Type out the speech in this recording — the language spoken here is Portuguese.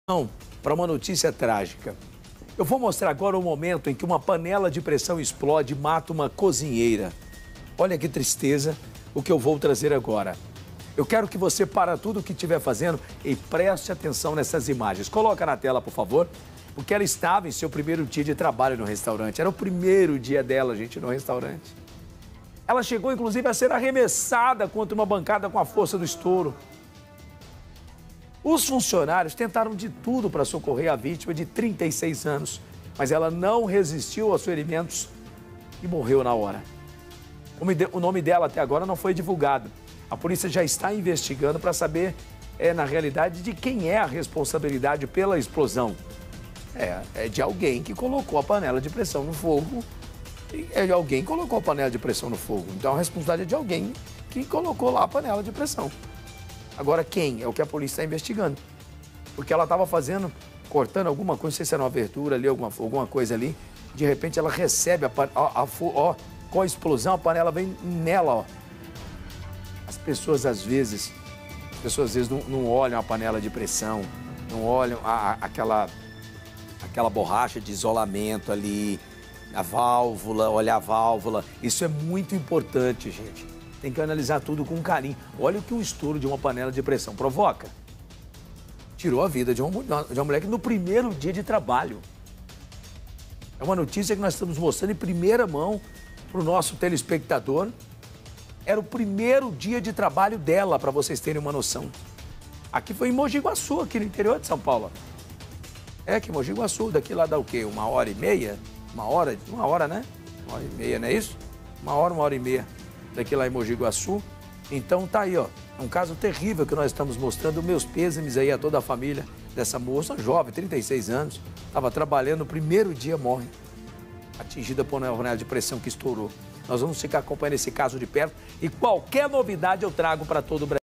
Para uma notícia trágica. Eu vou mostrar agora o momento em que uma panela de pressão explode e mata uma cozinheira. Olha que tristeza o que eu vou trazer agora. Eu quero que você para tudo o que estiver fazendo e preste atenção nessas imagens. Coloca na tela, por favor, porque ela estava em seu primeiro dia de trabalho no restaurante. Era o primeiro dia dela, gente, no restaurante. Ela chegou, inclusive, a ser arremessada contra uma bancada com a força do estouro. Os funcionários tentaram de tudo para socorrer a vítima de 36 anos, mas ela não resistiu aos ferimentos e morreu na hora. O nome dela até agora não foi divulgado. A polícia já está investigando para saber, na realidade, de quem é a responsabilidade pela explosão. É de alguém que colocou a panela de pressão no fogo. É de alguém que colocou a panela de pressão no fogo. Então a responsabilidade é de alguém que colocou lá a panela de pressão. Agora, quem? É o que a polícia está investigando. Porque ela estava cortando alguma coisa, não sei se era uma abertura ali, alguma coisa ali. De repente, ela recebe com a explosão, a panela vem nela, ó. As pessoas, às vezes não olham a panela de pressão, não olham aquela borracha de isolamento ali, a válvula, olhar a válvula. Isso é muito importante, gente. Tem que analisar tudo com carinho. Olha o que o estouro de uma panela de pressão provoca. Tirou a vida de uma mulher que no primeiro dia de trabalho. É uma notícia que nós estamos mostrando em primeira mão para o nosso telespectador. Era o primeiro dia de trabalho dela, para vocês terem uma noção. Aqui foi em Mogi Guaçu, aqui no interior de São Paulo. Que Mogi Guaçu, daqui lá dá o quê? 1h30? Uma hora, né? 1h30, não é isso? 1h30. Daqui lá em Mogi Guaçu. Então tá aí, ó, um caso terrível que nós estamos mostrando. Meus pêsames aí a toda a família dessa moça, jovem, 36 anos, estava trabalhando, no primeiro dia morre, atingida por uma panela de pressão que estourou. Nós vamos ficar acompanhando esse caso de perto e qualquer novidade eu trago para todo o Brasil.